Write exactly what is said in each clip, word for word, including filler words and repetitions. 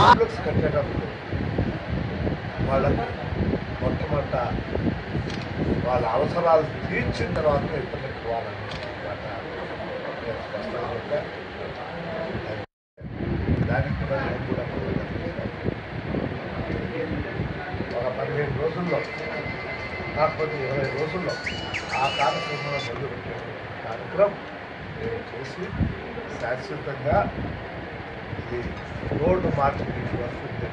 Complex కట్టేటప్పుడు వాళ్ళకి మొట్టమొదట వాళ్ళ అవసరాలు తీర్చిన తర్వాత ఇతరులకు ఇవ్వాలని మాట నేను స్పష్టంగా చెప్పాను. దానికి కూడా నేను కూడా ఒక పదిహేను రోజుల్లో కాకపోతే ఇరవై రోజుల్లో ఆ కార్యక్రమంలో మొదలుపెట్టే కార్యక్రమం నేను చేసి శాశ్వతంగా ఇది రోడ్డు మార్కెట్ వస్తుంది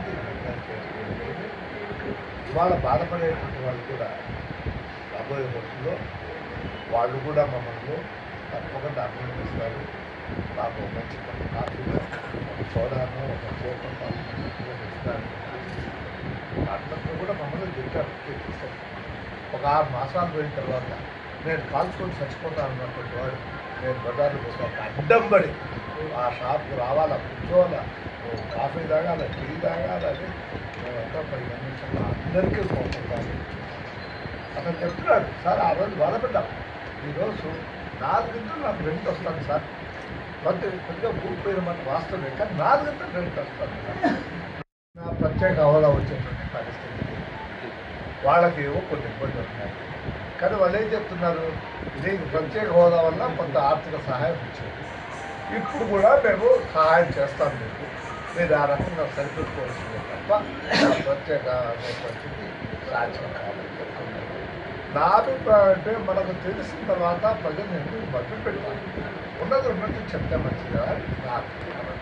ఇవాళ బాధపడేటువంటి వాళ్ళు కూడా రాబోయే రోజుల్లో వాళ్ళు కూడా మమ్మల్ని తప్పకుండా అభినందిస్తారు. మాకు మంచి కాఫీలో ఒక సోడాను ఒక కోపంలో ఇస్తారు. అట్లంతా కూడా మమ్మల్ని తింటారు. ఒక ఆరు మాసాలు పోయిన తర్వాత నేను కాల్చుకొని చచ్చిపోతాను అన్నటువంటి వాడు నేను బజార్లో పోతాను అడ్డం పడి ఆ షాప్కి రావాలా, కూర్చోవాలా, కాఫీ తాగాల, టీ తాగాలని మేమంతా పది నిమిషాలు అందరికీ పోతాను. అతను చెప్తున్నాడు, సార్ ఆ రోజు బాధపడ్డాం, ఈరోజు నాలుగింతలు నాకు రెంట్ వస్తాను సార్, కొంచెం కొంచెం ఊపిపోయిన మాట వాస్తవమే, కానీ నాలుగింతలు రెంట్ వస్తాను. నా ప్రత్యేక హోదా వచ్చేటువంటి పరిస్థితి వాళ్ళకి ఏవో కొన్ని ఇబ్బందులు ఉన్నాయి. కానీ వాళ్ళు ఏం చెప్తున్నారు, ఇది ప్రత్యేక హోదా వల్ల కొంత ఆర్థిక సహాయం ఇచ్చేది, ఇప్పుడు కూడా మేము సహాయం చేస్తాం, మీకు మీరు ఆ రకంగా సరిపెట్టుకోవాల్సిందే తప్ప ప్రత్యేక పరిస్థితి సాధ్యం కాదని చెప్తున్నారు. నా అభిప్రాయం అంటే మనకు తెలిసిన తర్వాత ప్రజలు ఎందుకు మద్దతు పెట్టాలి, ఉన్నది ఉన్నట్టు చెప్తే మంచిదా నా అభిప్రాయం.